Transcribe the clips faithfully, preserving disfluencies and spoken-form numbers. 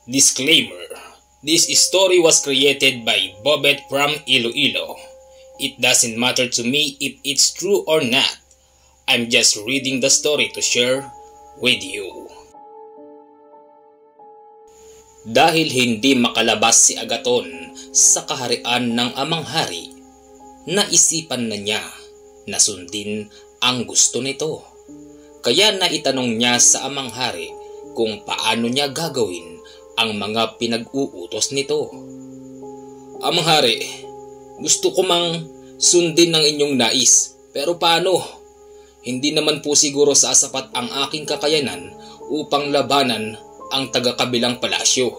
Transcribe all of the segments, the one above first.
Disclaimer: this story was created by Bobet from Iloilo. It doesn't matter to me if it's true or not. I'm just reading the story to share with you. Dahil hindi makalabas si Agathon sa kaharian ng amang hari, naisipan na niya na sundin ang gusto nito. Kaya naitanong niya sa amang hari kung paano niya gagawin ang mga pinag-uutos nito. Amang hari, gusto ko mang sundin ang inyong nais, pero paano? Hindi naman po siguro sasapat ang aking kakayanan upang labanan ang taga-kabilang palasyo.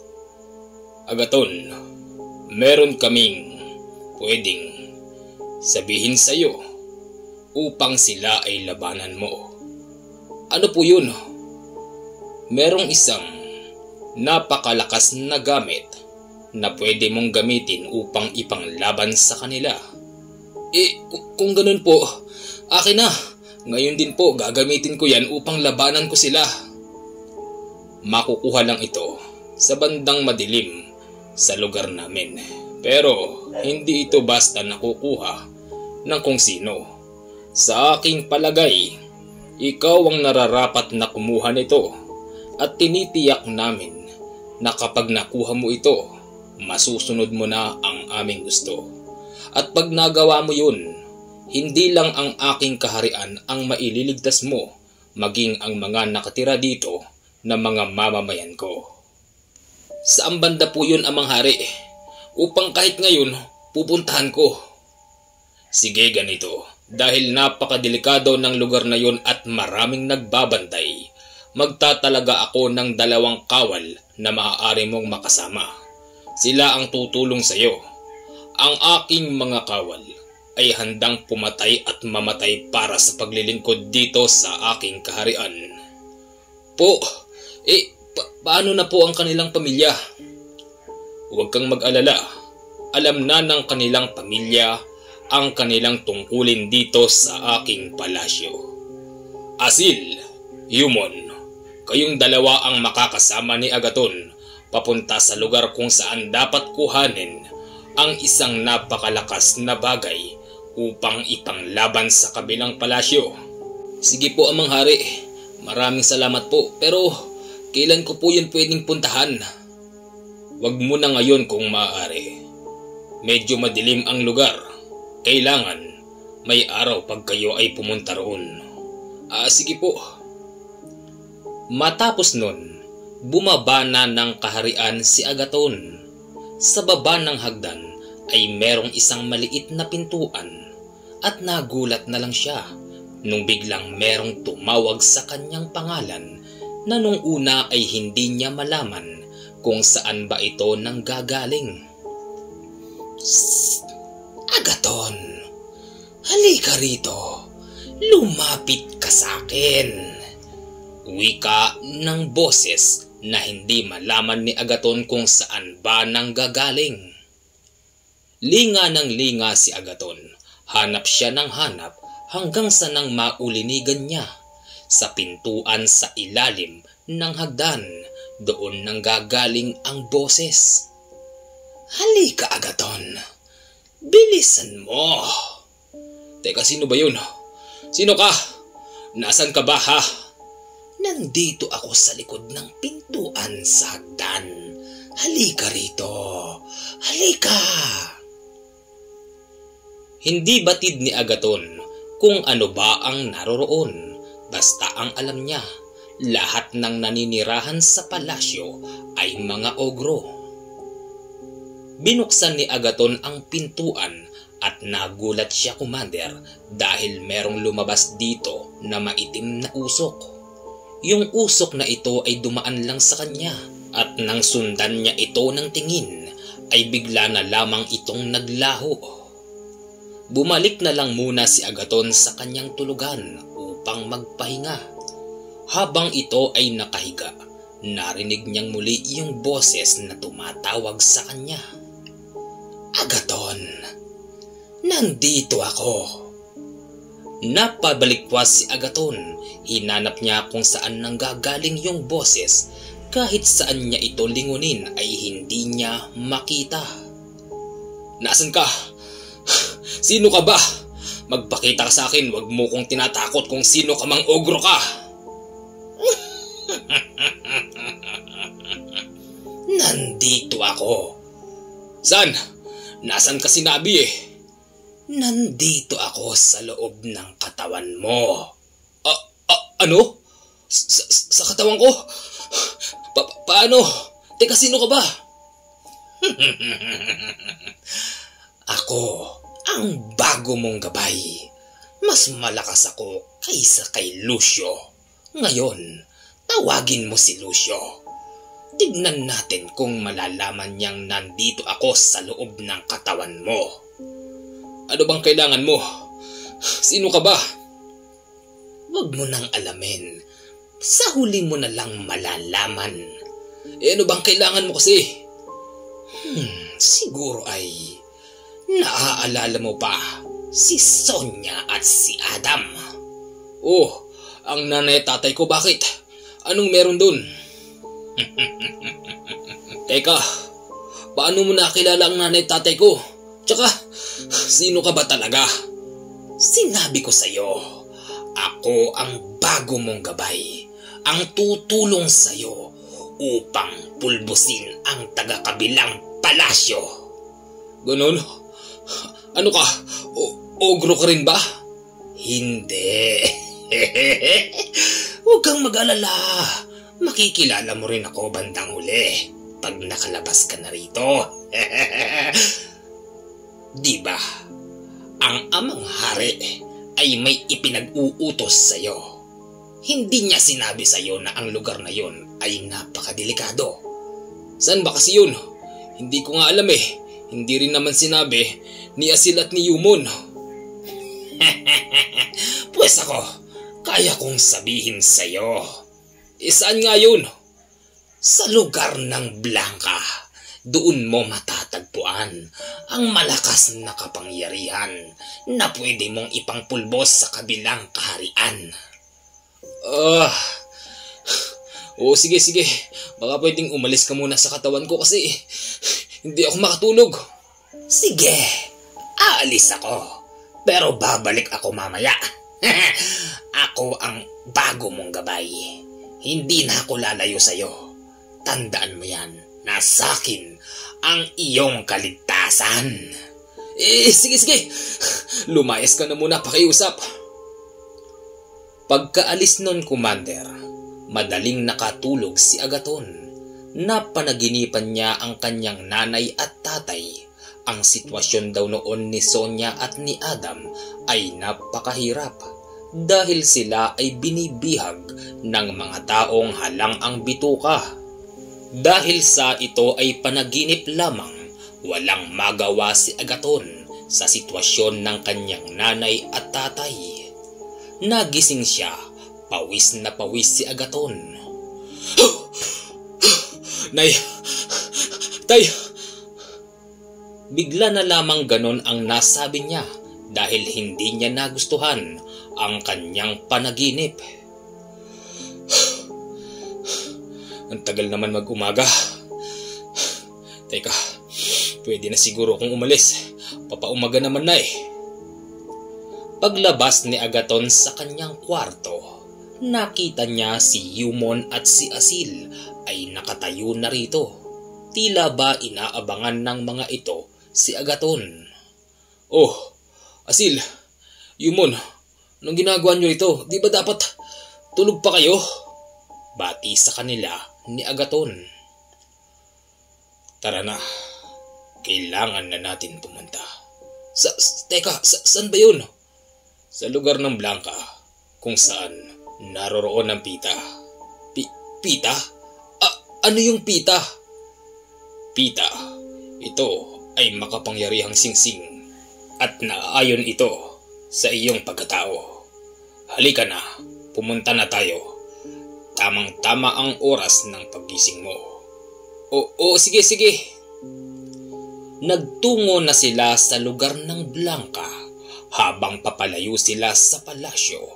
Agathon, meron kaming pwedeng sabihin sa iyo upang sila ay labanan mo. Ano po yun? Merong isang napakalakas na gamit na pwede mong gamitin upang ipanglaban sa kanila. Eh, kung ganun po, akin na. Ngayon din po gagamitin ko yan upang labanan ko sila. Makukuha lang ito sa bandang madilim sa lugar namin. Pero hindi ito basta nakukuha ng kung sino. Sa aking palagay, ikaw ang nararapat na kumuha nito at tinitiyak namin na kapag nakuha mo ito, masusunod mo na ang aming gusto. At pag nagawa mo yun, hindi lang ang aking kaharian ang maililigtas mo, maging ang mga nakatira dito na mga mamamayan ko. Saan banda po yun, amang hari? Upang kahit ngayon, pupuntahan ko. Sige, ganito. Dahil napakadelikado ng lugar na yun at maraming nagbabantay, magtatalaga ako ng dalawang kawal na maaari mong makasama. Sila ang tutulong sa iyo. Ang aking mga kawal ay handang pumatay at mamatay para sa paglilingkod dito sa aking kaharian. Po, eh, pa- paano na po ang kanilang pamilya? Huwag kang mag-alala. Alam na ng kanilang pamilya ang kanilang tungkulin dito sa aking palasyo. Asil, Yumon, kayong dalawa ang makakasama ni Agathon papunta sa lugar kung saan dapat kuhanin ang isang napakalakas na bagay upang ipanglaban sa kabilang palasyo. Sige po, amang hari. Maraming salamat po, pero kailan ko po yun pwedeng puntahan? Wag mo na ngayon kung maaari. Medyo madilim ang lugar. Kailangan may araw pag kayo ay pumunta roon. Ah, sige po. Matapos nun, bumaba na ng kaharian si Agathon. Sa baba ng hagdan ay merong isang maliit na pintuan at nagulat na lang siya nung biglang merong tumawag sa kanyang pangalan na nung una ay hindi niya malaman kung saan ba ito nanggagaling. Psst! Agathon, halika rito. Lumapit ka sa akin. Wika ng boses na hindi malaman ni Agathon kung saan ba nanggagaling. Linga ng linga si Agathon. Hanap siya ng hanap hanggang sa nang maulinigan niya sa pintuan sa ilalim ng hagdan. Doon nanggagaling ang boses. Halika, Agathon. Bilisan mo. Teka, sino ba yun? Sino ka? Nasaan ka ba, ha? Nandito ako sa likod ng pintuan sa hagdan. Halika rito. Halika. Hindi batid ni Agathon kung ano ba ang naroroon. Basta ang alam niya, lahat ng naninirahan sa palasyo ay mga ogro. Binuksan ni Agathon ang pintuan at nagulat siya, Commander, dahil merong lumabas dito na maitim na usok. Yung usok na ito ay dumaan lang sa kanya at nang sundan niya ito ng tingin ay bigla na lamang itong naglaho. Bumalik na lang muna si Agathon sa kanyang tulugan upang magpahinga. Habang ito ay nakahiga, narinig niyang muli yung boses na tumatawag sa kanya. Agathon, nandito ako. Napabalikwas si Agathon. Hinanap niya kung saan nanggagaling yung boses Kahit saan niya ito lingunin ay hindi niya makita. Nasaan ka? Sino ka ba? Magpakita ka sa akin, wag mo kong tinatakot kung sino ka mang ogro ka. Nandito ako. Saan? Nasaan ka sinabi eh? Nandito ako sa loob ng katawan mo. Ah, ah, ano? Sa, sa katawan ko? Pa paano? Teka, sino ka ba? Ako ang bago mong gabay. Mas malakas ako kaysa kay Lucio. Ngayon, tawagin mo si Lucio. Tignan natin kung malalaman niyang nandito ako sa loob ng katawan mo. Ano bang kailangan mo? Sino ka ba? Huwag mo nang alamin. Sa huli mo na lang malalaman. Eh ano bang kailangan mo kasi? Hmm, siguro ay naaalala mo pa si Sonia at si Adam. Oh, ang nanay at tatay ko, bakit? Anong meron dun? Teka, paano mo nakilala ang nanay at tatay ko? Tsaka, sino ka ba talaga? Sinabi ko sa'yo, ako ang bago mong gabay, ang tutulong sa'yo upang pulbusin ang taga-kabilang palasyo. Ganun? Ano ka? O ogro ka rin ba? Hindi. Huwag kang mag-alala. Makikilala mo rin ako bandang huli pag nakalabas ka na rito. Diba? Ang amang hari ay may ipinag-uutos sa'yo. Hindi niya sinabi sa'yo na ang lugar na yon ay napakadelikado. Saan ba kasi yun? Hindi ko nga alam eh. Hindi rin naman sinabi ni Asil at ni Yumon. Pues ako, kaya kong sabihin sa'yo. E saan nga yun? Sa lugar ng Blanca. Doon mo matatagpuan ang malakas na kapangyarihan na pwede mong ipangpulbos sa kabilang kaharian. Ah, uh, oh sige sige, baka pwedeng umalis ka muna sa katawan ko kasi hindi ako makatulog. Sige, aalis ako, pero babalik ako mamaya. Ako ang bago mong gabay. Hindi na ako lalayo sa'yo. Tandaan mo yan, na sa'kin ang iyong kaligtasan. Eh, sige sige, lumayas ka na muna, pakiusap. Pagkaalis nun, Commander, madaling nakatulog si Agaton. Napanaginipan niya ang kanyang nanay at tatay. Ang sitwasyon daw noon ni Sonia at ni Adam ay napakahirap dahil sila ay binibihag ng mga taong halang ang bituka. Dahil sa ito ay panaginip lamang, walang magawa si Agaton sa sitwasyon ng kanyang nanay at tatay. Nagising siya, pawis na pawis si Agaton. Nay, tay! Bigla na lamang ganon ang nasabi niya dahil hindi niya nagustuhan ang kanyang panaginip. Ang tagal naman mag-umaga. Teka, pwede na siguro akong umalis. Papaumaga naman na eh. Paglabas ni Agaton sa kanyang kwarto, nakita niya si Yumon at si Asil ay nakatayo na rito. Tila ba inaabangan ng mga ito si Agaton. Oh, Asil, Yumon, anong ginagawa niyo ito? Di ba dapat tulog pa kayo? Bati sa kanila ni Agaton. Tara na, kailangan na natin pumunta. Sa, teka, sa, saan ba yun? Sa lugar ng Blanca, kung saan naroroon ang pita. Pi, pita? Ah, ano yung pita? Pita, ito ay makapangyarihang singsing at naaayon ito sa iyong pagkatao. Halika na, pumunta na tayo. Tamang-tama ang oras ng paggising mo. O, o sige sige. Nagtungo na sila sa lugar ng Blanca. Habang papalayo sila sa palasyo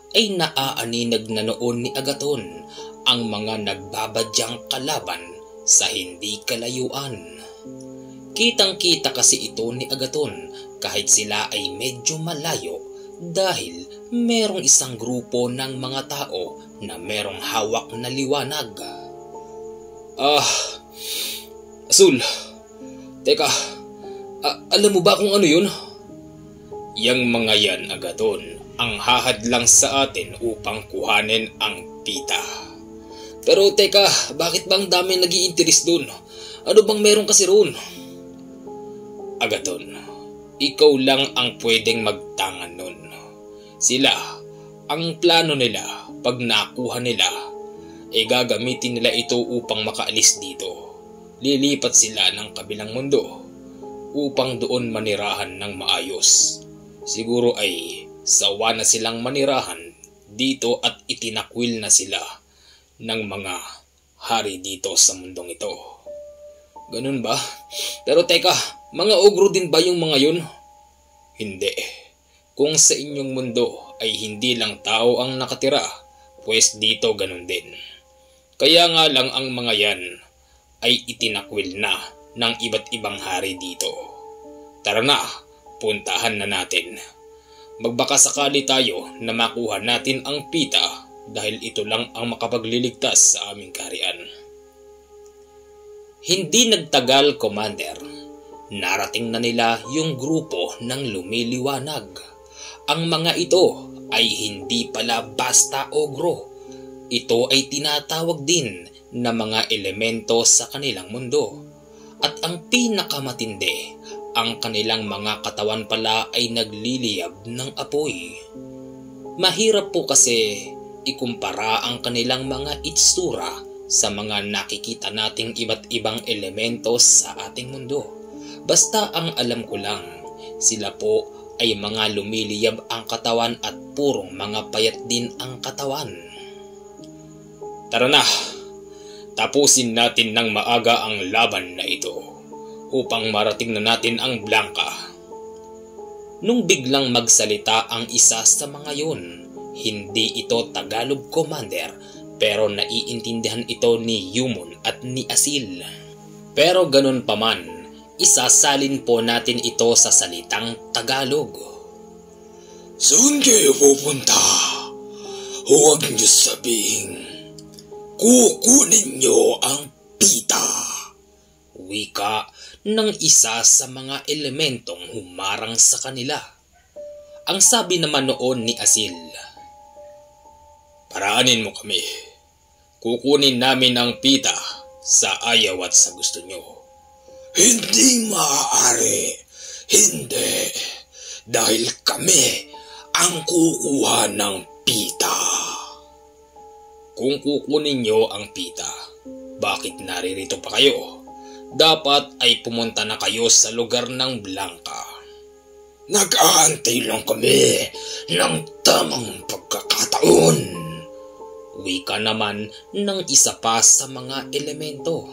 ay naaaninag na noon ni Agathon ang mga nagbabadyang kalaban sa hindi kalayuan. Kitang-kita kasi ito ni Agathon kahit sila ay medyo malayo dahil merong isang grupo ng mga tao na merong hawak na liwanag. Ah, Asul, teka, a- alam mo ba kung ano yun? Yang mga yan, Agathon, ang hahadlang sa atin upang kuhanin ang pita. Pero teka, bakit bang dami nag-iinteres dun? Ano bang meron kasi roon? Agathon, ikaw lang ang pwedeng magtangan nun. Sila, ang plano nila pag nakuha nila, e gagamitin nila ito upang makaalis dito. Lilipat sila ng kabilang mundo upang doon manirahan ng maayos. Siguro ay sawa na silang manirahan dito at itinakwil na sila ng mga hari dito sa mundong ito. Ganun ba? Pero teka, mga ogro din ba yung mga yun? Hindi. Kung sa inyong mundo ay hindi lang tao ang nakatira, pues dito ganun din. Kaya nga lang ang mga yan ay itinakwil na ng iba't ibang hari dito. Tara na, puntahan na natin. Magbaka sakali tayo na makuha natin ang pita dahil ito lang ang makapagliligtas sa aming kaharian. Hindi nagtagal, Commander. Narating na nila yung grupo ng lumiliwanag. Ang mga ito ay hindi pala basta ogro. Ito ay tinatawag din na mga elemento sa kanilang mundo. At ang pinakamatindi, ang kanilang mga katawan pala ay nagliliyab ng apoy. Mahirap po kasi ikumpara ang kanilang mga itsura sa mga nakikita nating iba't ibang elemento sa ating mundo. Basta ang alam ko lang, sila po ay mga lumiliyab ang katawan at purong mga payat din ang katawan. Tara na, tapusin natin ng maaga ang laban na ito upang marating na natin ang Blanca. Nung biglang magsalita ang isa sa mga yun, hindi ito Tagalog, Commander, pero naiintindihan ito ni Yumon at ni Asil. Pero ganun pa man, isasalin po natin ito sa salitang Tagalog. Saan kayo pupunta? Huwag niyo sabihin, kukunin niyo ang pita. Wika ng isa sa mga elementong humarang sa kanila. Ang sabi naman noon ni Asil, paraanin mo kami. Kukunin namin ang pita sa ayaw at sa gusto nyo. Hindi maaari. Hindi. Dahil kami ang kukuha ng pita. Kung kukunin nyo ang pita, bakit naririto pa kayo? Dapat ay pumunta na kayo sa lugar ng Blanca. Nag-aantay lang kami ng tamang pagkakataon. Wika naman ng isa pa sa mga elemento.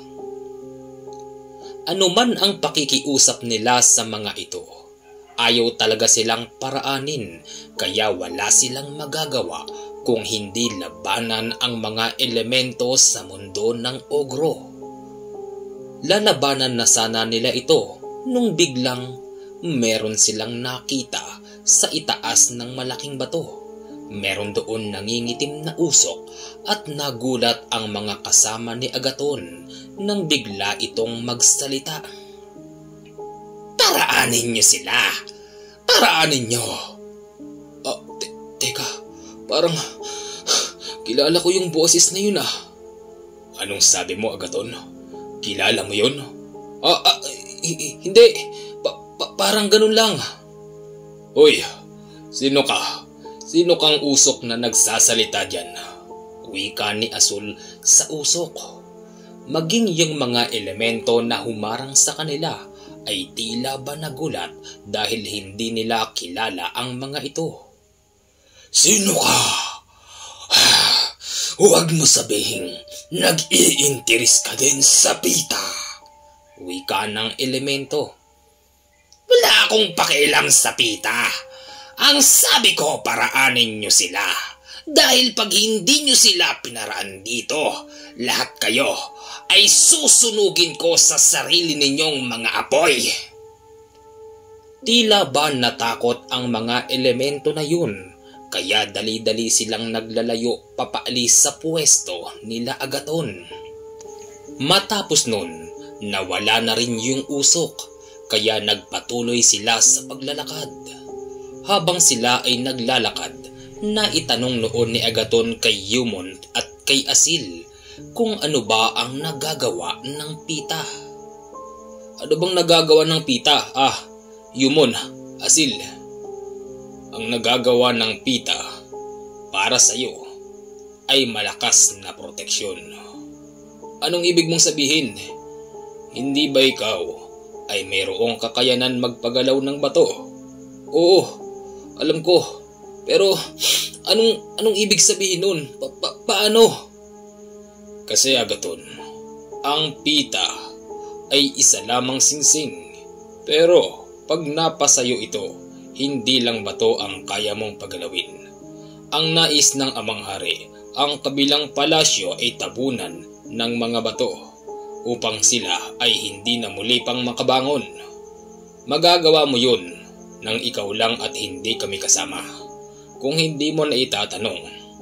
Ano man ang pakikiusap nila sa mga ito, ayaw talaga silang paraanin, kaya wala silang magagawa kung hindi labanan ang mga elemento sa mundo ng ogro. Lalabanan na sana nila ito nung biglang meron silang nakita sa itaas ng malaking bato. Meron doon nangingitim na usok at nagulat ang mga kasama ni Agathon nang bigla itong magsalita. Paraanin niyo sila! Paraanin niyo! Ah, te- teka, parang kilala ko yung boses na yun ah. Anong sabi mo, Agathon? Kilala mo yun? Ah, ah hindi. Pa- pa- parang ganun lang. Hoy, sino ka? Sino kang usok na nagsasalita dyan? Wika ni Asul sa usok. Maging yung mga elemento na humarang sa kanila ay tila ba nagulat dahil hindi nila kilala ang mga ito. Sino ka? Huwag mo sabihin nag-iinteres ka din sa pita. Wika ng elemento. Wala akong pakialam sa pita. Ang sabi ko, paraanin nyo sila. Dahil pag hindi nyo sila pinaraan dito, lahat kayo ay susunugin ko sa sarili ninyong mga apoy. Tila ba natakot ang mga elemento na yun, kaya dali-dali silang naglalayo papaalis sa pwesto nila Agaton. Matapos nun, nawala na rin yung usok, kaya nagpatuloy sila sa paglalakad. Habang sila ay naglalakad, naitanong noon ni Agaton kay Yumon at kay Asil kung ano ba ang nagagawa ng pita. Ano bang nagagawa ng pita? Ah, Yumon, Asil. Ang nagagawa ng pita para sa iyo ay malakas na proteksyon. Anong ibig mong sabihin? Hindi ba ikaw ay mayroong kakayanan magpagalaw ng bato? Oo, alam ko. Pero anong anong ibig sabihin nun? Pa -pa Paano? Kasi Agaton, ang pita ay isa lamang singsing. Pero pag napasayo ito, hindi lang bato ang kaya mong pagalawin. Ang nais ng Amang Hari, ang kabilang palasyo ay tabunan ng mga bato upang sila ay hindi na muli pang makabangon. Magagawa mo yun nang ikaw lang at hindi kami kasama. Kung hindi mo na itatanong,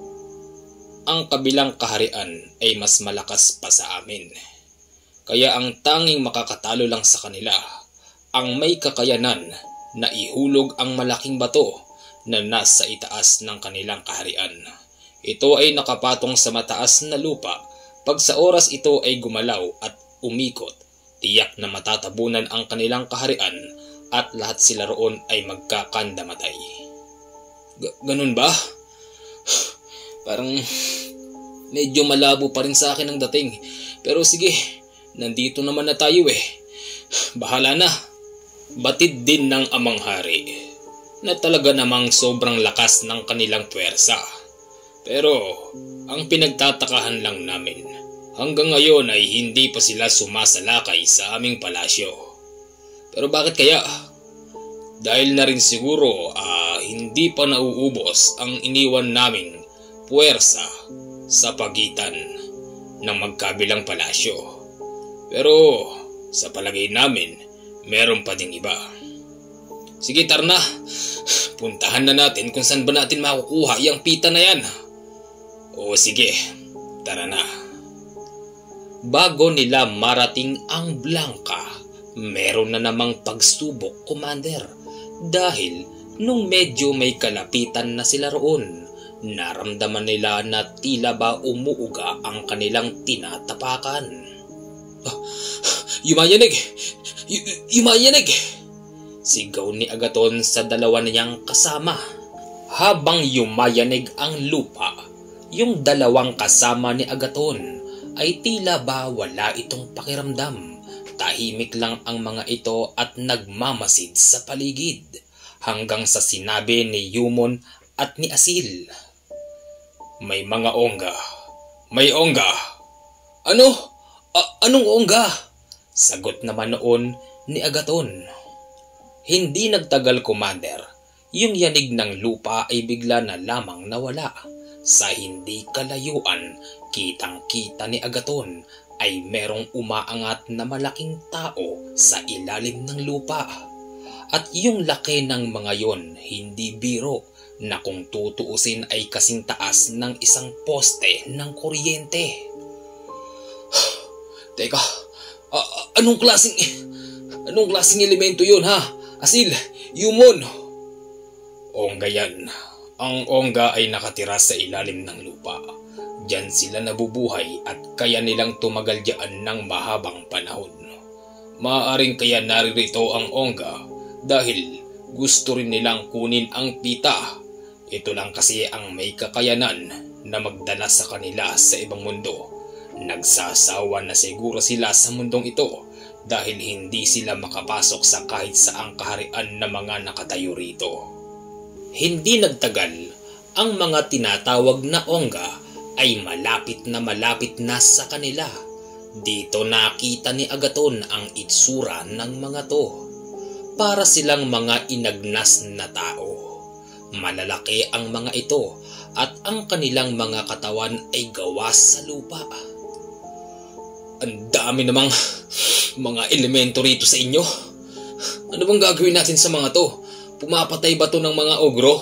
ang kabilang kaharian ay mas malakas pa sa amin. Kaya ang tanging makakatalo lang sa kanila ang may kakayanan na ihulog ang malaking bato na nasa itaas ng kanilang kaharian. Ito ay nakapatong sa mataas na lupa. Pag sa oras ito ay gumalaw at umikot, tiyak na matatabunan ang kanilang kaharian at lahat sila roon ay magkakandamatay. G- ganun ba? Parang medyo malabo pa rin sa akin ang dating. Pero sige, nandito naman na tayo eh. Bahala na. Batid din ng Amang Hari na talaga namang sobrang lakas ng kanilang puwersa. Pero ang pinagtatakahan lang namin, hanggang ngayon ay hindi pa sila sumasalakay sa aming palasyo. Pero bakit kaya? Dahil na rin siguro uh, hindi pa nauubos ang iniwan naming puwersa sa pagitan ng magkabilang palasyo. Pero sa palagay namin, meron pa ding iba. Sige, tara na. Puntahan na natin kung saan ba natin makukuha yung pita na yan. O sige, tara na. Bago nila marating ang Blanca, meron na namang pagsubok, Commander. Dahil nung medyo may kalapitan na sila roon, naramdaman nila na tila ba umuuga ang kanilang tinatapakan. Ah, yumayanig! Y- yumayanig! Sigaw ni Agaton sa dalawa niyang kasama. Habang yumayanig ang lupa, yung dalawang kasama ni Agaton ay tila ba wala itong pakiramdam. Tahimik lang ang mga ito at nagmamasid sa paligid hanggang sa sinabi ni Yumon at ni Asil. May mga ongga. May ongga. Ano? A- anong ongga? Sagot naman noon ni Agaton. Hindi nagtagal, Commander. Yung yanig ng lupa ay bigla na lamang nawala. Sa hindi kalayuan, kitang-kita ni Agaton ay merong umaangat na malaking tao sa ilalim ng lupa. At yung laki ng mga yon, hindi biro, na kung tutuusin ay kasing taas ng isang poste ng kuryente. Teka, uh, anong klaseng anong klaseng elemento yun, ha? Asil, Yumon. Ongga yan. Ang ongga ay nakatira sa ilalim ng lupa. Diyan sila nabubuhay at kaya nilang tumagal diyan ng mahabang panahon. Maaaring kaya naririto ang ongga dahil gusto rin nilang kunin ang pita. Ito lang kasi ang may kakayanan na magdala sa kanila sa ibang mundo. Nagsasawa na siguro sila sa mundong ito dahil hindi sila makapasok sa kahit saang kaharian na mga nakatayo rito. Hindi nagtagal, ang mga tinatawag na ongga ay malapit na malapit na sa kanila. Dito nakita ni Agaton ang itsura ng mga to. Para silang mga inagnas na tao. Malalaki ang mga ito at ang kanilang mga katawan ay gawa sa lupa. Ang dami namang mga elemento rito sa inyo. Ano bang gagawin natin sa mga to? Pumapatay ba to ng mga ogro?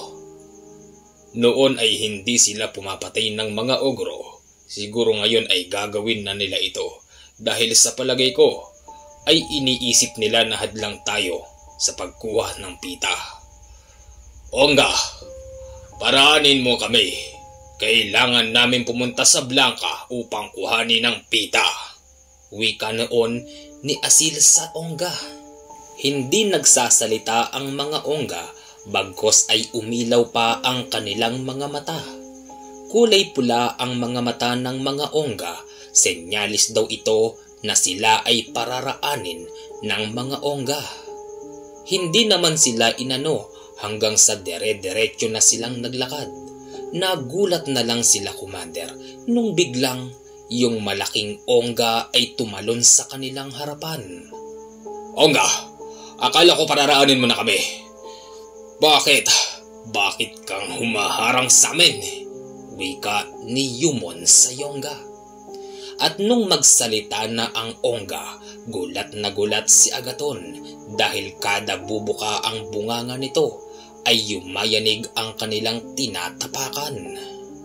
Noon ay hindi sila pumapatay ng mga ogro. Siguro ngayon ay gagawin na nila ito dahil sa palagay ko ay iniisip nila na hadlang tayo sa pagkuha ng pita. Ongga, paraanin mo kami. Kailangan namin pumunta sa Blanca upang kuhanin ng pita. Wika noon ni Asil sa Ongga. Hindi nagsasalita ang mga Ongga bagkos ay umilaw pa ang kanilang mga mata. Kulay pula ang mga mata ng mga Ongga, senyalis daw ito na sila ay pararaanin ng mga Ongga. Hindi naman sila inano hanggang sa dere-derecho na silang naglakad. Nagulat na lang sila, Commander, nung biglang yung malaking Ongga ay tumalon sa kanilang harapan. Ongga, akala ko pararaanin mo na kami. Bakit? Bakit kang humaharang sa amin? Wika ni Yumon sa Yongga. At nung magsalita na ang Ongga, gulat na gulat si Agaton dahil kada bubuka ang bunganga nito ay yumayanig ang kanilang tinatapakan.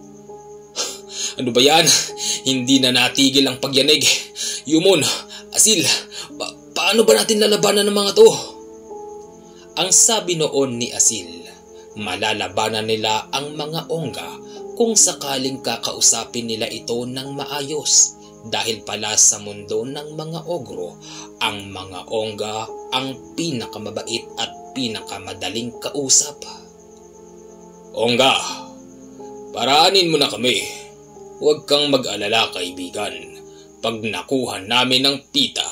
Ano ba yan? Hindi na natigil ang pagyanig. Yumon, Asil, pa paano ba natin lalabanan ng mga to? Ang sabi noon ni Asil, malalabanan nila ang mga Ongga kung sakaling kakausapin nila ito ng maayos dahil pala sa mundo ng mga ogro, ang mga Ongga ang pinakamabait at pinakamadaling kausap. Ongga, paraanin mo na kami. Huwag kang mag-alala, kaibigan. Pag nakuha namin ng pita,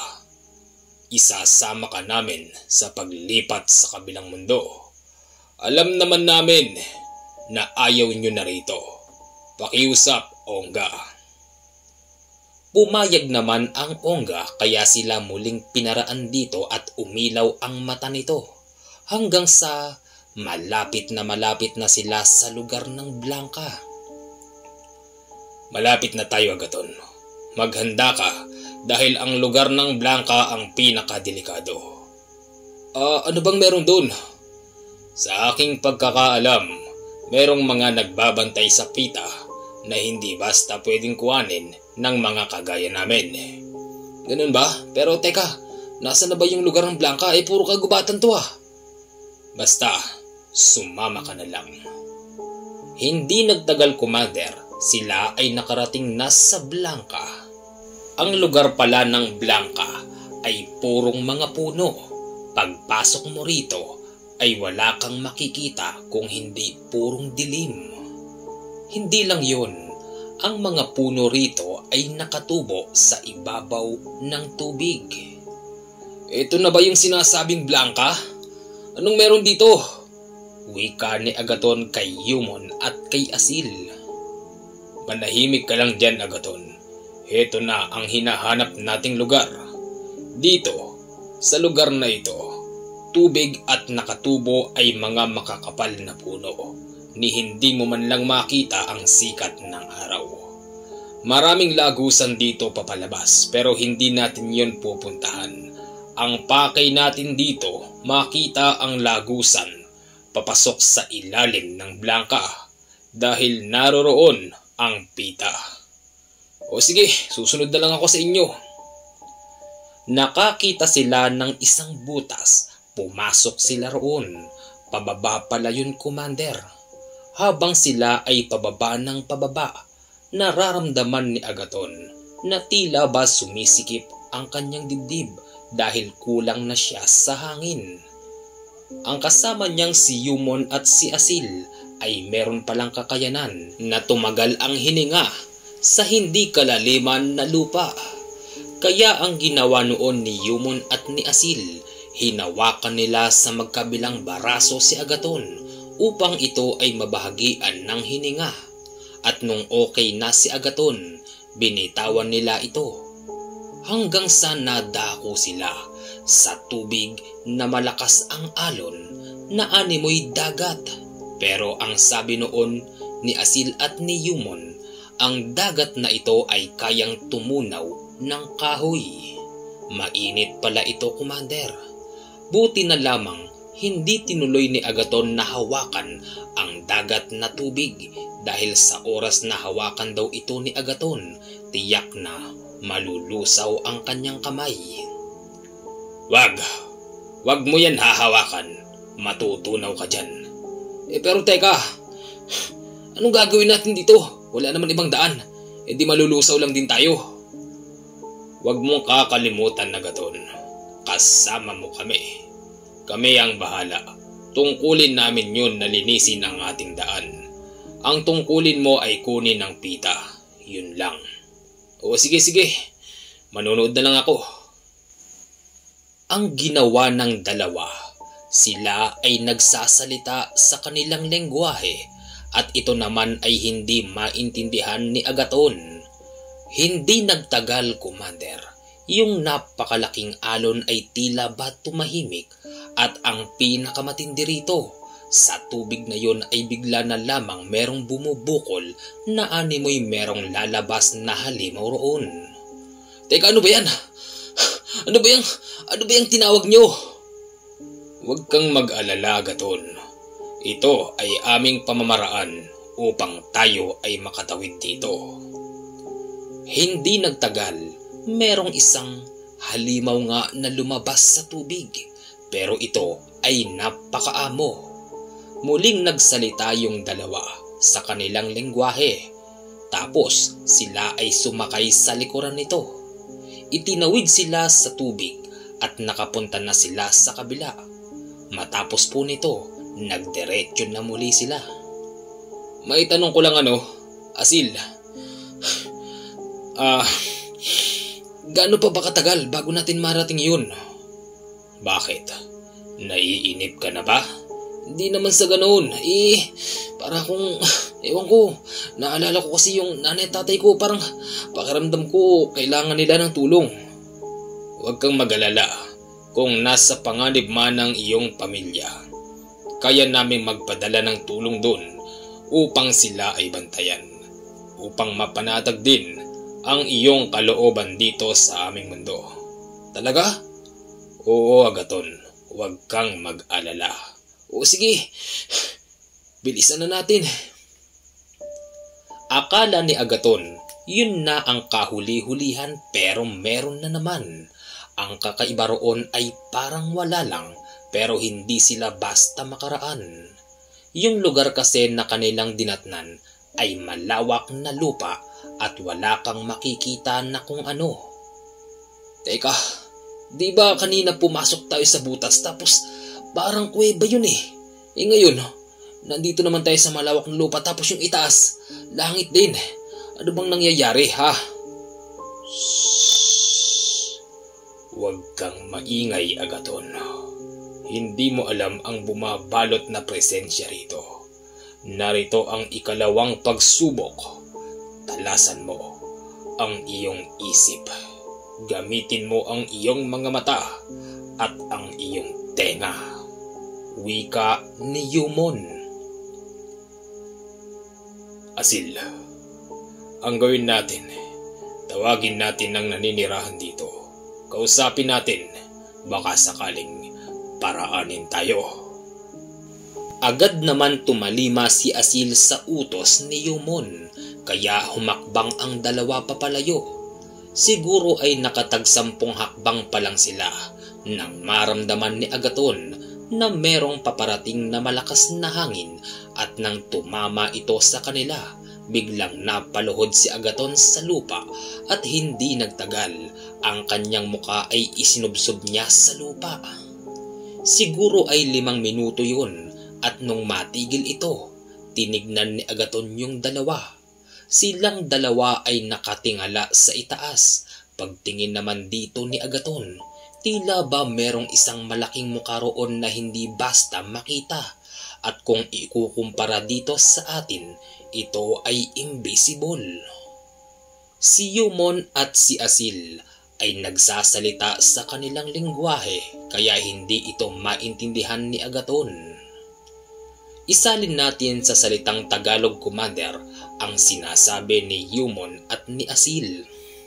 isasama ka namin sa paglipat sa kabilang mundo. Alam naman namin na ayaw nyo na rito. Pakiusap, Ongga. Pumayag naman ang Ongga kaya sila muling pinaraan dito at umilaw ang mata nito hanggang sa malapit na malapit na sila sa lugar ng Blanca. Malapit na tayo, Agaton. Maghanda ka dahil ang lugar ng Blanca ang pinakadelikado. Ah, uh, ano bang meron doon? Sa aking pagkakaalam, merong mga nagbabantay sa pita na hindi basta pwedeng kuhanin ng mga kagaya namin. Ganun ba? Pero teka, nasa na ba yung lugar ng Blanca? Eh puro kagubatan to ah. Basta, sumama ka na lang. Hindi nagtagal, Commander, sila ay nakarating na sa Blanca. Ang lugar pala ng Blanca ay purong mga puno. Pagpasok mo rito, ay wala kang makikita kung hindi purong dilim. Hindi lang yun, ang mga puno rito ay nakatubo sa ibabaw ng tubig. Ito na ba yung sinasabing Blanca? Anong meron dito? Wika ni Agaton kay Yumon at kay Asil. Manahimik ka lang dyan, Agaton. Ito na ang hinahanap nating lugar. Dito, sa lugar na ito, tubig at nakatubo ay mga makakapal na puno, ni hindi mo man lang makita ang sikat ng araw. Maraming lagusan dito papalabas pero hindi natin yon pupuntahan. Ang pakay natin dito, makita ang lagusan papasok sa ilalim ng Blanca dahil naroroon ang pita. O sige, susunod na lang ako sa inyo. Nakakita sila ng isang butas. Pumasok sila roon. Pababa pala yun, Commander. Habang sila ay pababa ng pababa, nararamdaman ni Agaton na tila ba sumisikip ang kanyang dibdib dahil kulang na siya sa hangin. Ang kasama niyang si Yumon at si Asil ay meron palang kakayanan na tumagal ang hininga sa hindi kalaliman na lupa. Kaya ang ginawa noon ni Yumon at ni Asil, hinawakan nila sa magkabilang baraso si Agaton upang ito ay mabahagian ng hininga. At nung okay na si Agaton, binitawan nila ito. Hanggang sa nadako sila sa tubig na malakas ang alon na animoy dagat. Pero ang sabi noon ni Asil at ni Yumon, ang dagat na ito ay kayang tumunaw ng kahoy. Mainit pala ito, Commander. Buti na lamang hindi tinuloy ni Agaton na hawakan ang dagat na tubig dahil sa oras na hawakan daw ito ni Agaton, tiyak na malulusaw ang kanyang kamay. Wag, wag mo yan hahawakan. Matutunaw ka dyan. Eh pero teka, anong gagawin natin dito? Wala naman ibang daan. Eh di malulusaw lang din tayo. Wag mong kakalimutan, Agaton. Kasama mo kami. Kami ang bahala. Tungkulin namin yun na linisin ang ating daan. Ang tungkulin mo ay kunin ng pita. Yun lang. O sige sige, manonood na lang ako. Ang ginawa ng dalawa, sila ay nagsasalita sa kanilang lengguwahe at ito naman ay hindi maintindihan ni Agaton. Hindi nagtagal, Commander. Yung napakalaking alon ay tila ba tumahimik at ang pinakamatindi rito, sa tubig na yon ay bigla na lamang merong bumubukol na animoy merong lalabas na halimaw roon. Teka, ano ba yan? Ano ba yung, ano ba yung tinawag nyo? Huwag kang mag-alala, Agaton. Ito ay aming pamamaraan upang tayo ay makatawid dito. Hindi nagtagal, merong isang halimaw nga na lumabas sa tubig, pero ito ay napakaamo. Muling nagsalita yung dalawa sa kanilang lengguwahe, tapos sila ay sumakay sa likuran nito. Itinawid sila sa tubig at nakapunta na sila sa kabila. Matapos po nito, nagdiretso na muli sila. May tanong ko lang ano, Asil. Ah, uh, gaano pa ba katagal bago natin marating yun? Bakit? Naiinip ka na ba? Hindi naman sa ganoon. Eh, para kung, ewan ko, naalala ko kasi yung nanay at tatay ko, parang pakiramdam ko kailangan nila ng tulong. Huwag kang mag-alala. Kung nasa panganib man ang iyong pamilya, kaya namin magpadala ng tulong doon upang sila ay bantayan, upang mapanatag din ang iyong kalooban dito sa aming mundo. Talaga? Oo, Agaton. Huwag kang mag-alala. O sige, bilisan na natin. Akala ni Agaton, yun na ang kahuli-hulihan, pero meron na naman. Ang kakaiba roon ay parang wala lang, pero hindi sila basta makaraan. Yung lugar kasi na kanilang dinatnan ay malawak na lupa at wala kang makikita na kung ano. Teka, di ba kanina pumasok tayo sa butas tapos parang kuweba yun eh. Eh ngayon, nandito naman tayo sa malawak na lupa tapos yung itaas, langit din. Ano bang nangyayari, ha? Shhh. Huwag kang maingay, Agaton. Hindi mo alam ang bumabalot na presensya rito. Narito ang ikalawang pagsubok. Talasan mo ang iyong isip. Gamitin mo ang iyong mga mata at ang iyong tenga. Wika ni Yumon. Asil, ang gawin natin, tawagin natin ang naninirahan dito. Kausapin natin, baka sakaling paraanin tayo. Agad naman tumalima si Asil sa utos ni Yumon, kaya humakbang ang dalawa papalayo. Siguro ay nakatagsampung hakbang pa lang sila nang maramdaman ni Agaton na merong paparating na malakas na hangin at nang tumama ito sa kanila, biglang napaluhod si Agaton sa lupa at hindi nagtagal, ang kanyang muka ay isinubsob niya sa lupa. Siguro ay limang minuto yun at nung matigil ito, tinignan ni Agaton yung dalawa. Silang dalawa ay nakatingala sa itaas. Pagtingin naman dito ni Agaton, tila ba merong isang malaking mukha roon na hindi basta makita. At kung ikukumpara dito sa atin, ito ay invisible. Si Yumon at si Asil ay nagsasalita sa kanilang lengguwahe, kaya hindi ito maintindihan ni Agaton. Isalin natin sa salitang Tagalog, Commander, ang sinasabi ni Yumon at ni Asil.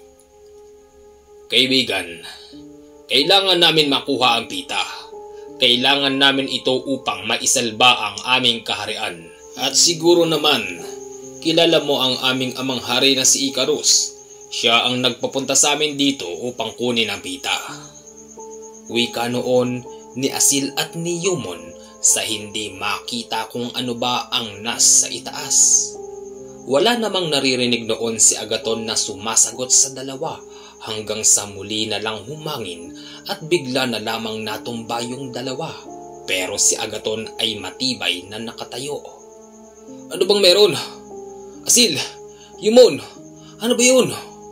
Kaibigan, kailangan namin makuha ang pita. Kailangan namin ito upang maisalba ang aming kaharian. At siguro naman, kilala mo ang aming amang hari na si Icarus. Siya ang nagpapunta sa amin dito upang kunin ang pita. Wika noon ni Asil at ni Yumon sa hindi makita kung ano ba ang nasa itaas. Wala namang naririnig noon si Agaton na sumasagot sa dalawa hanggang sa muli na lang humangin at bigla na lamang natumba yung dalawa. Pero si Agaton ay matibay na nakatayo. Ano bang meron? Asil, Yumon, ano ba yun?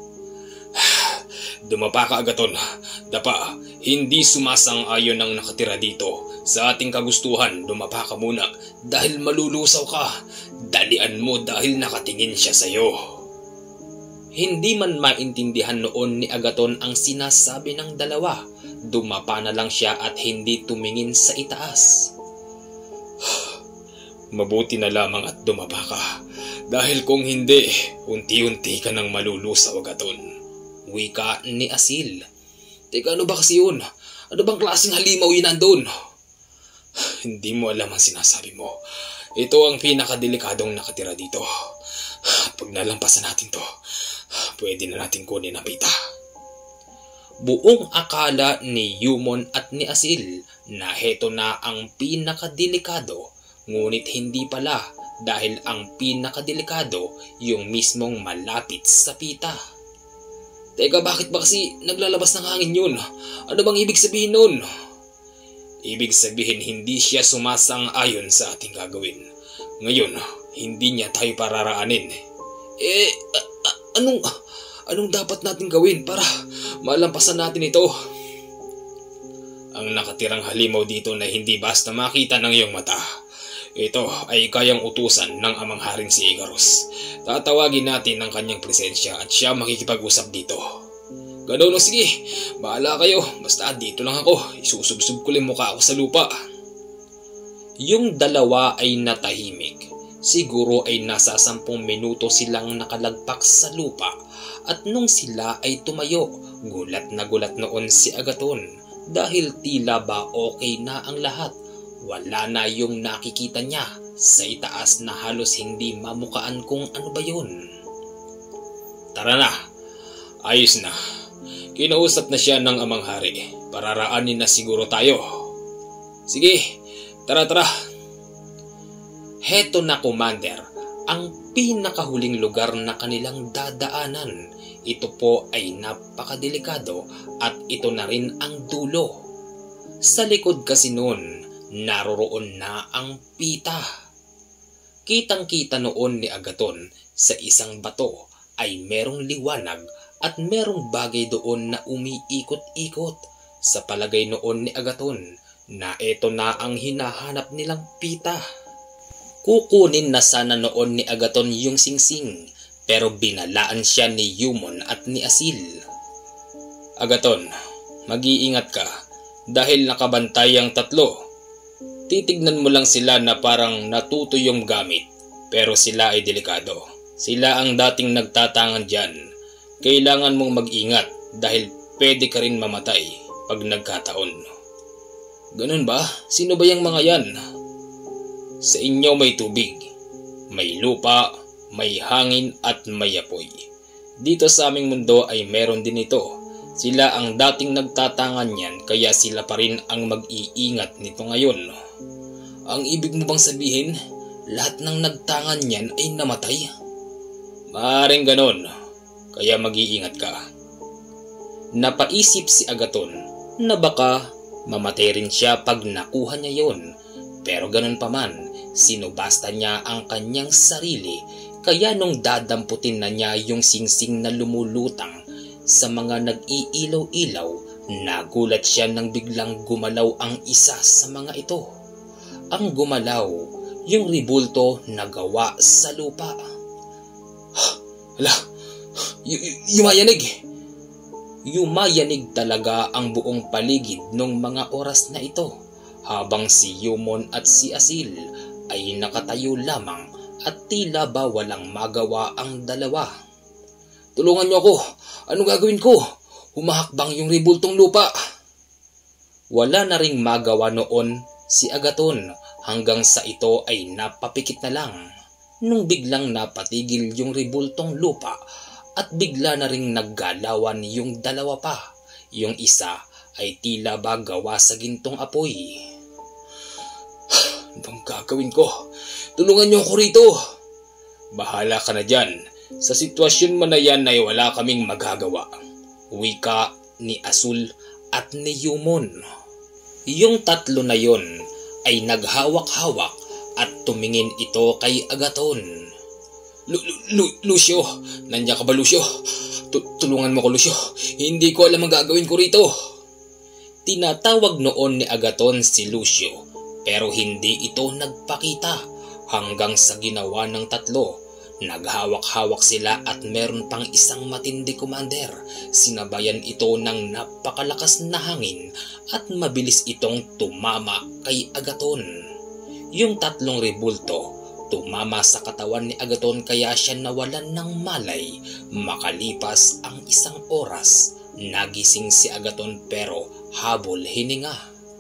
Dumapa ka, Agaton. Dapa, hindi sumasang-ayon ang nakatira dito. Sa ating kagustuhan, dumapa ka muna dahil malulusaw ka. Dalian mo dahil nakatingin siya sa'yo. Hindi man maintindihan noon ni Agaton ang sinasabi ng dalawa. Dumapa na lang siya at hindi tumingin sa itaas. Mabuti na lamang at dumapa ka. Dahil kung hindi, unti-unti ka nang malulusaw, Agaton. Wika ni Asil. Teka, ano ba kasi yun? Ano bang klaseng halimaw yun nandun? Hindi mo alam ang sinasabi mo. Ito ang pinakadelikadong nakatira dito. Pag nalampasan natin to, pwede na natin kunin ang pita. Buong akala ni Yumon at ni Asil na heto na ang pinakadelikado, ngunit hindi pala dahil ang pinakadelikado yung mismong malapit sa pita. Teka, bakit ba kasi naglalabas ng hangin yun? Ano bang ibig sabihin nun? Ibig sabihin hindi siya sumasang-ayon sa ating gagawin. Ngayon, hindi niya tayo pararaanin. Eh, a- a- anong, anong dapat natin gawin para malampasan natin ito? Ang nakatirang halimaw dito na hindi basta makita ng iyong mata. Ito ay kayang utusan ng amang haring si Icarus. Tatawagin natin ang kanyang presensya at siya makikipag-usap dito. Ganoon, sige, bahala kayo. Basta dito lang ako. Isusubsub ko lang mukha ako sa lupa. Yung dalawa ay natahimik. Siguro ay nasa sampung minuto silang nakalagpak sa lupa. At nung sila ay tumayo, gulat na gulat noon si Agaton. Dahil tila ba okay na ang lahat. Wala na yung nakikita niya sa itaas na halos hindi mamukaan kung ano ba yun. Tara na, ayos na. Kinausap na siya ng amang hari. Pararaanin na siguro tayo. Sige, tara tara. Heto na, Commander, ang pinakahuling lugar na kanilang dadaanan. Ito po ay napakadelikado at ito na rin ang dulo. Sa likod kasi noon, naroroon na ang pita. Kitang-kita noon ni Agaton sa isang bato ay merong liwanag at merong bagay doon na umiikot-ikot. Sa palagay noon ni Agaton na ito na ang hinahanap nilang pita. Kukunin na sana noon ni Agaton yung singsing pero binalaan siya ni Yumon at ni Asil. Agaton, mag-iingat ka dahil nakabantay ang tatlo. Titignan mo lang sila na parang natuto yung gamit, pero sila ay delikado. Sila ang dating nagtatangan dyan. Kailangan mong mag-ingat dahil pwede ka rin mamatay pag nagkataon. Ganun ba? Sino ba yung mga yan? Sa inyo may tubig, may lupa, may hangin at may apoy. Dito sa aming mundo ay meron din ito. Sila ang dating nagtatangan yan kaya sila pa rin ang mag-iingat nito ngayon. Ang ibig mo bang sabihin, lahat ng nagtangan niyan ay namatay? Maaaring ganon, kaya mag-iingat ka. Napaisip si Agaton na baka mamatay rin siya pag nakuha niya yon. Pero ganon pa man, sinubasta niya ang kanyang sarili kaya nung dadamputin na niya yung singsing na lumulutang sa mga nag-iilaw-ilaw, nagulat siya nang biglang gumalaw ang isa sa mga ito. Ang gumalaw, yung ribulto na gawa sa lupa. Hala, y- y- yumayanig. Yumayanig talaga ang buong paligid nung mga oras na ito, habang si Yumon at si Asil ay nakatayo lamang at tila ba walang magawa ang dalawa. "Tulungan niyo ako! Anong gagawin ko? Humahakbang yung rebultong lupa!" Wala na ring magawa noon si Agaton hanggang sa ito ay napapikit na lang nung biglang napatigil yung rebultong lupa at bigla na ring naggalawan yung dalawa pa. Yung isa ay tila ba gawa sa gintong apoy. "Anong gagawin ko? Tulungan niyo ako rito!" "Bahala ka na dyan. Sa sitwasyon mo na yan ay wala kaming magagawa," wika ni Azul at ni Yumon. Yung tatlo na yon ay naghawak-hawak at tumingin ito kay Agaton. Lu- Lu- Lucio, nandiyan ka ba, Lucio? Tulungan mo ko, Lucio. Hindi ko alam ang gagawin ko rito." Tinatawag noon ni Agaton si Lucio pero hindi ito nagpakita hanggang sa ginawa ng tatlo. Naghawak-hawak sila at meron pang isang matindi commander. Sinabayan ito ng napakalakas na hangin at mabilis itong tumama kay Agaton. Yung tatlong rebulto tumama sa katawan ni Agaton kaya siya nawalan ng malay. Makalipas ang isang oras, nagising si Agaton pero habol hininga.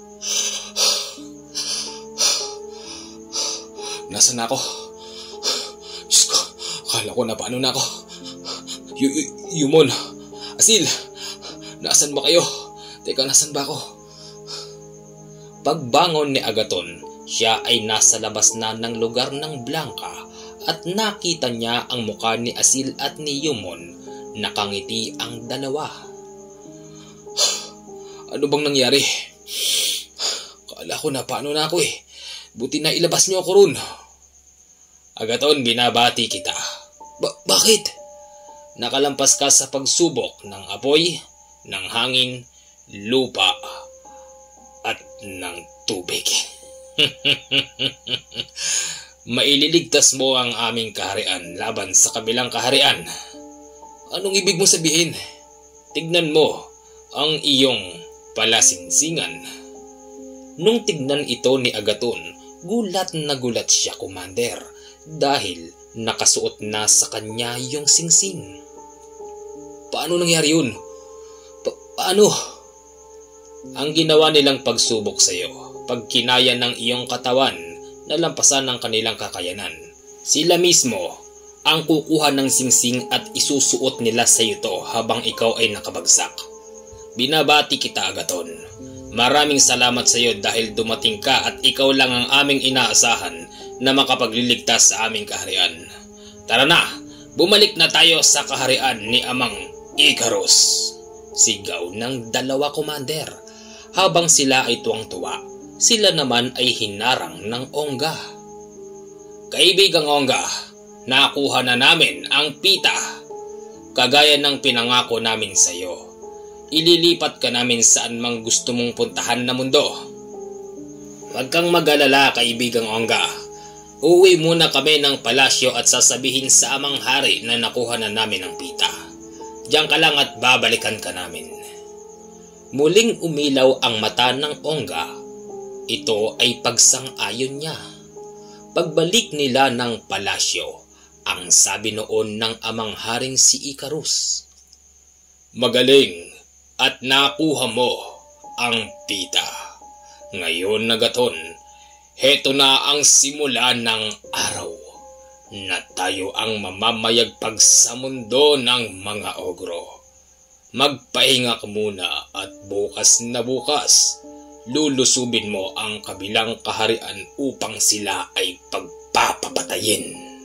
"Nasaan ako? Diyos ko, akala ko na paano na ako. Y- Yumon, Azul, nasaan ba kayo? Teka, nasaan ba ako?" Pagbangon ni Agaton, siya ay nasa labas na ng lugar ng Blanca at nakita niya ang mukha ni Azul at ni Yumon. Nakangiti ang dalawa. "Ano bang nangyari? Akala ko na paano na ako eh. Buti na ilabas niyo ako ron." "Agaton, binabati kita." Ba- bakit? "Nakalampas ka sa pagsubok ng apoy, ng hangin, lupa, at ng tubig. Maililigtas mo ang aming kaharian laban sa kabilang kaharian." "Anong ibig mo sabihin?" "Tignan mo ang iyong palasinsingan." Nung tignan ito ni Agaton, gulat na gulat siya, Commander, dahil nakasuot na sa kanya yung singsing. "Paano nangyari yun? Pa- paano?" "Ang ginawa nilang pagsubok sa iyo, pagkinaya ng iyong katawan na lampasan ng kanilang kakayanan. Sila mismo ang kukuha ng singsing at isusuot nila sa iyo to habang ikaw ay nakabagsak. Binabati kita, Agaton. Maraming salamat sa iyo dahil dumating ka at ikaw lang ang aming inaasahan na makapagliligtas sa aming kaharian. Tara na, bumalik na tayo sa kaharian ni Amang Icarus." Sigaw ng dalawa, Commander. Habang sila ay tuwang-tuwa, sila naman ay hinarang ng Ongga. "Kaibigang Ongga, nakuha na namin ang pita. Kagaya ng pinangako namin sa iyo. Ililipat ka namin saan mang gusto mong puntahan na mundo. Huwag kang mag-alala, kaibigang Ongga. Uuwi muna kami ng palasyo at sasabihin sa amang hari na nakuha na namin ang pita. Diyan ka lang at babalikan ka namin." Muling umilaw ang mata ng Ongga. Ito ay pagsang-ayon niya. Pagbalik nila ng palasyo, ang sabi noon ng amang haring si Icarus, "Magaling at nakuha mo ang pita. Ngayon, Agaton, heto na ang simula ng araw na tayo ang mamamayagpag sa mundo ng mga ogro. Magpahinga ka muna at bukas na bukas, lulusubin mo ang kabilang kaharian upang sila ay pagpapapatayin."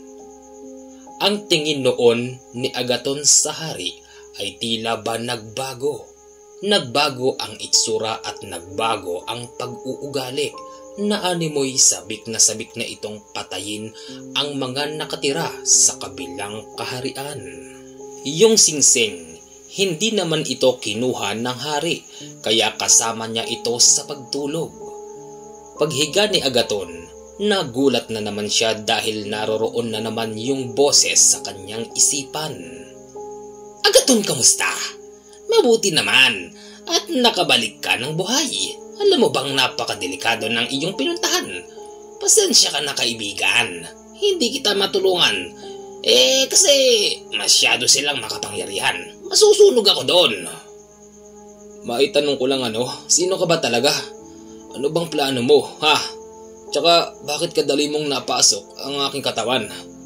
Ang tingin noon ni Agaton sa hari ay tila ba nagbago. Nagbago ang itsura at nagbago ang pag-uugali. Naanimoy sabik na sabik na itong patayin ang mga nakatira sa kabilang kaharian. Yung singsing, hindi naman ito kinuha ng hari, kaya kasama niya ito sa pagtulog. Paghiga ni Agaton, nagulat na naman siya dahil naroroon na naman yung boses sa kanyang isipan. "Agaton, kamusta? Mabuti naman at nakabalik ka ng buhay. Alam mo bang napakadelikado ng iyong pinuntahan? Pasensya ka na kaibigan. Hindi kita matulungan. Eh kasi masyado silang makapangyarihan. Masusunog ako doon. Maitanong ko lang ano, sino ka ba talaga? Ano bang plano mo, ha? Tsaka bakit kadali mong napasok ang aking katawan?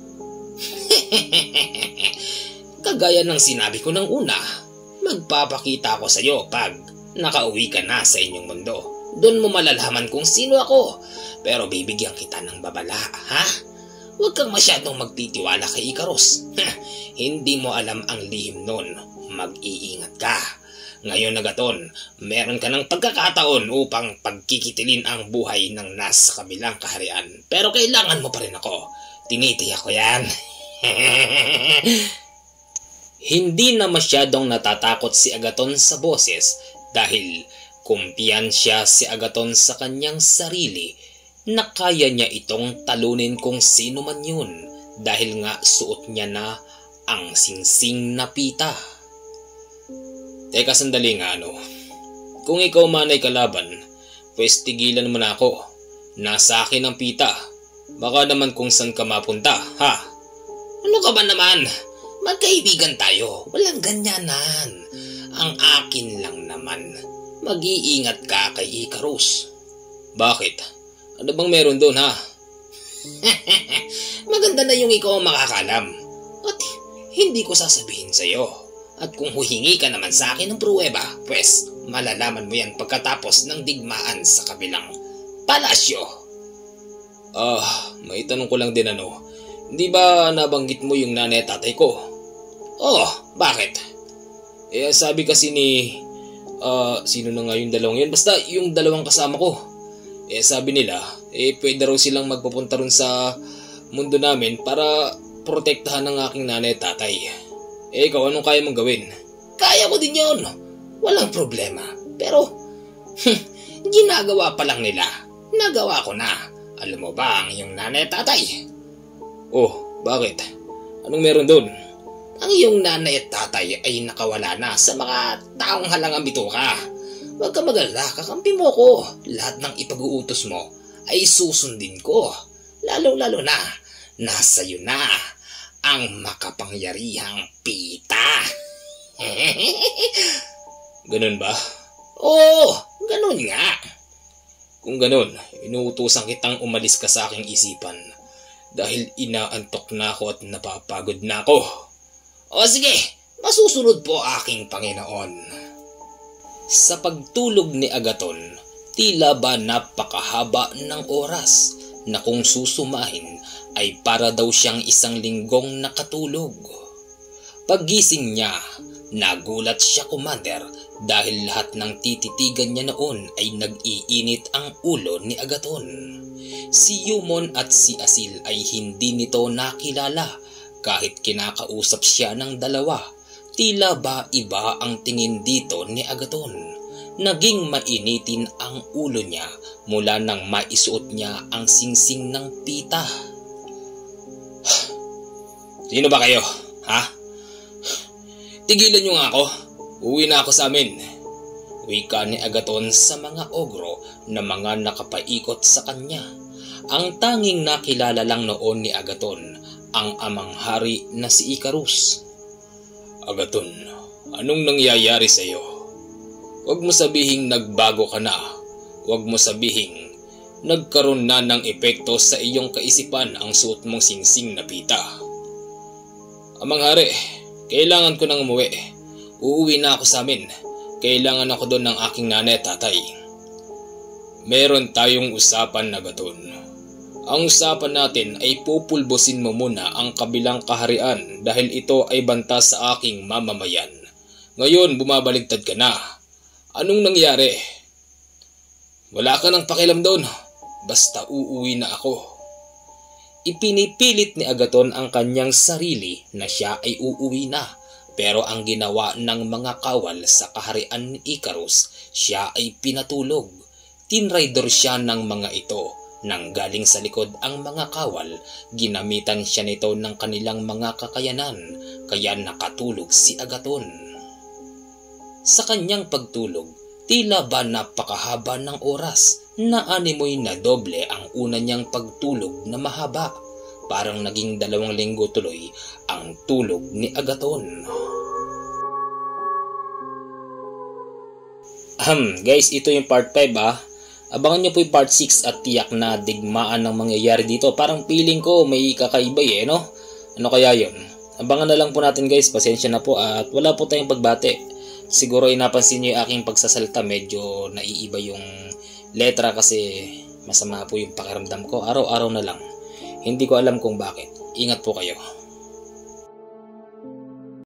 Kagaya ng sinabi ko ng una, magpapakita ako sa iyo pag nakauwi ka na sa inyong mundo. Doon mo malalaman kung sino ako. Pero bibigyan kita ng babala, ha? Huwag kang masyadong magtitiwala kay Icarus. Hindi mo alam ang lihim nun. Mag-iingat ka. Ngayon Agathon, meron ka ng pagkakataon upang pagkikitilin ang buhay ng nasa kabilang kaharian. Pero kailangan mo pa rin ako. Tinitiyak ko yan. Hindi na masyadong natatakot si Agathon sa boses dahil kumpiyansya si Agathon sa kanyang sarili na kaya niya itong talunin kung sino man yun dahil nga suot niya na ang singsing na pita. Teka sandali nga ano, kung ikaw man ay kalaban, pwes tigilan mo na ako. Nasa akin ang pita. Baka naman kung saan ka mapunta, ha? Ano ka ba naman? Magkaibigan tayo, walang ganyanan. Ang akin lang naman. Mag-iingat ka kay Icarus. Bakit? Ano bang meron doon, ha? Maganda na yung ikaw ang makakalam. At hindi ko sasabihin sa'yo. At kung huhingi ka naman sa akin ng pruweba, pues malalaman mo yan pagkatapos ng digmaan sa kabilang palasyo. Ah, uh, may tanong ko lang din ano. Hindi ba nabanggit mo yung nanay at tatay ko? Oh, bakit? Eh, sabi kasi ni... Uh, sino na nga yung dalawang yun? Basta yung dalawang kasama ko. Eh sabi nila, eh pwede raw silang magpupunta ron sa mundo namin para protektahan ng aking nanay at tatay. Eh ikaw, anong kaya mong gawin? Kaya ko din yun. Walang problema. Pero, ginagawa pa lang nila. Nagawa ko na. Alam mo ba ang iyong nanay at tatay? Oh, bakit? Anong meron doon? Ang iyong nanay at tatay ay nakawala na sa mga taong halangang bituka. Huwag ka mag-alala, kakampi mo ko. Lahat ng ipag-uutos mo ay susundin ko. Lalo-lalo na, nasa iyo na ang makapangyarihang pita. Ganun ba? Oo, ganun nga. Kung ganun, inuutosan kitang umalis ka sa aking isipan dahil inaantok na ako at napapagod na ako. O sige, masusunod po aking Panginoon. Sa pagtulog ni Agathon, tila ba napakahaba ng oras na kung susumahin ay para daw siyang isang linggong nakatulog. Paggising niya, nagulat siya, Commander, dahil lahat ng tititigan niya noon ay nag-iinit ang ulo ni Agathon. Si Yumon at si Asil ay hindi nito nakilala kahit kinakausap siya ng dalawa. Tila ba iba ang tingin dito ni Agathon. Naging mainitin ang ulo niya mula nang maisuot niya ang singsing ng pita. Sino ba kayo? Ha? Tigilan niyo nga ako. Uwi na ako sa amin. Wika ni Agathon sa mga ogro na mga nakapaikot sa kanya. Ang tanging nakilala lang noon ni Agathon ang amang hari na si Icarus. Agathon, anong nangyayari sa iyo? Huwag mo sabihing nagbago ka na. Huwag mo sabihing nagkaroon na ng epekto sa iyong kaisipan ang suot mong singsing na pita. Amang hari, kailangan ko nang umuwi. Uuwi na ako sa amin. Kailangan ako doon ng aking nanay at tatay. Meron tayong usapan, Agathon. Ang usapan natin ay pupulbosin mo muna ang kabilang kaharian dahil ito ay banta sa aking mamamayan. Ngayon bumabaligtad ka na. Anong nangyari? Wala ka nang pakialam doon. Basta uuwi na ako. Ipinipilit ni Agathon ang kanyang sarili na siya ay uuwi na. Pero ang ginawa ng mga kawal sa kaharian ni Icarus, siya ay pinatulog. Tinraidor siya ng mga ito. Nang galing sa likod ang mga kawal, ginamitan siya nito ng kanilang mga kakayanan, kaya nakatulog si Agathon. Sa kanyang pagtulog, tila ba napakahaba ng oras na animoy na doble ang una niyang pagtulog na mahaba. Parang naging dalawang linggo tuloy ang tulog ni Agathon. Ahem, guys, ito yung part five ah. Abangan nyo po yung part six at tiyak na digmaan ng mangyayari dito. Parang feeling ko may kakaiba eh, no? Ano kaya yun? Abangan na lang po natin guys, pasensya na po at wala po tayong pagbate. Siguro ay napansin nyo yung aking pagsasalita, medyo naiiba yung letra kasi masama po yung pakiramdam ko. Araw-araw na lang. Hindi ko alam kung bakit. Ingat po kayo.